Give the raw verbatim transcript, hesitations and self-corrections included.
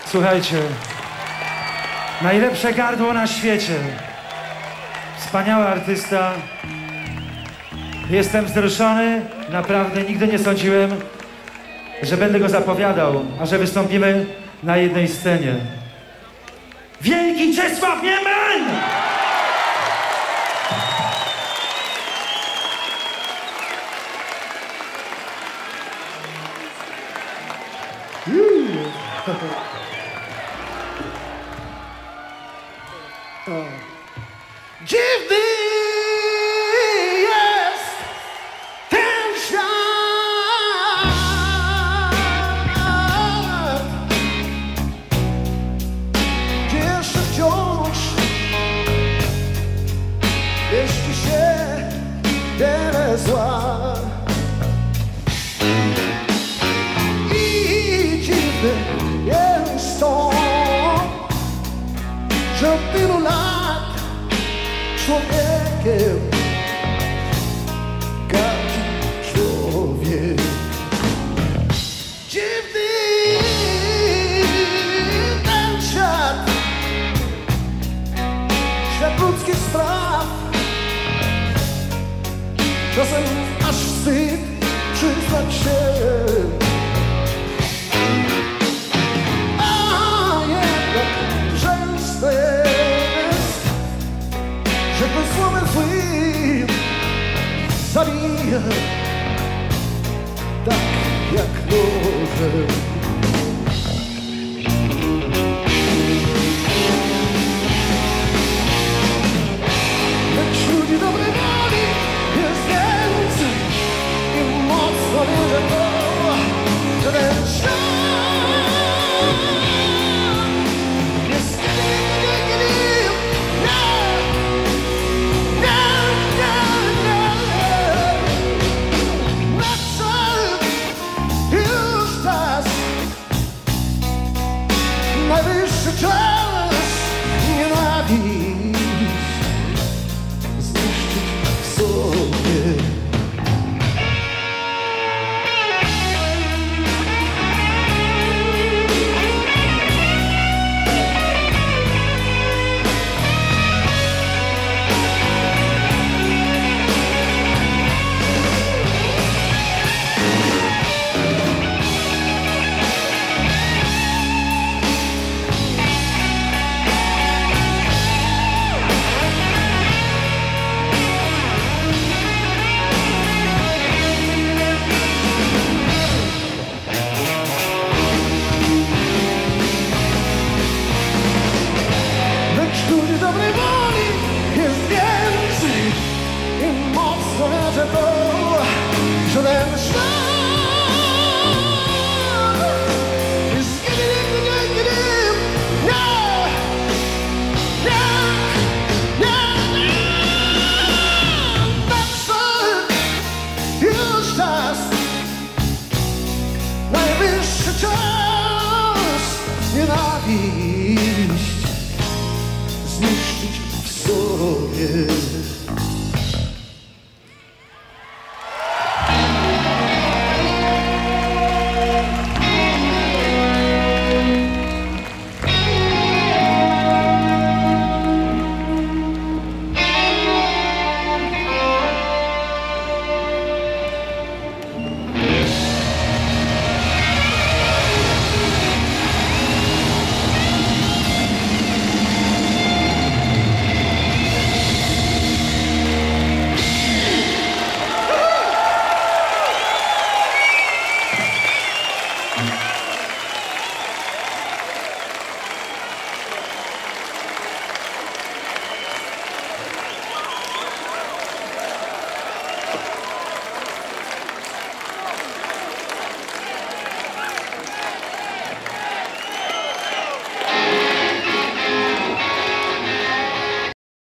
Słuchajcie, najlepsze gardło na świecie. Wspaniały artysta. Jestem wzruszony, naprawdę nigdy nie sądziłem, że będę go zapowiadał, a że wystąpimy na jednej scenie. Wielki Czesław Niemen! Dziwny jest ten świat, gdzie jeszcze wciąż mieści się wiele zła. I dziwny jest to, że od tylu lat człowiekiem gardzi człowiek. Dziwny ten świat, świat ludzkich spraw. Czasem aż wstyd przyznać się, a jednak często jest, że ktoś słowem złym zabija, tak jak nożem. Lecz ludzi dobrej woli jest więcej i mocno wierzę w to, że ten świat jest niewinny. Najwyższy czas nienawiść zniszczyć w sobie. Ludzi dobrej woli jest więcej i mocno wierzę w to, że ten świat jest gidym, gidym, gidym. Nie, nie, nie, nie. Nadszedł już czas, najwyższy czas nienawiść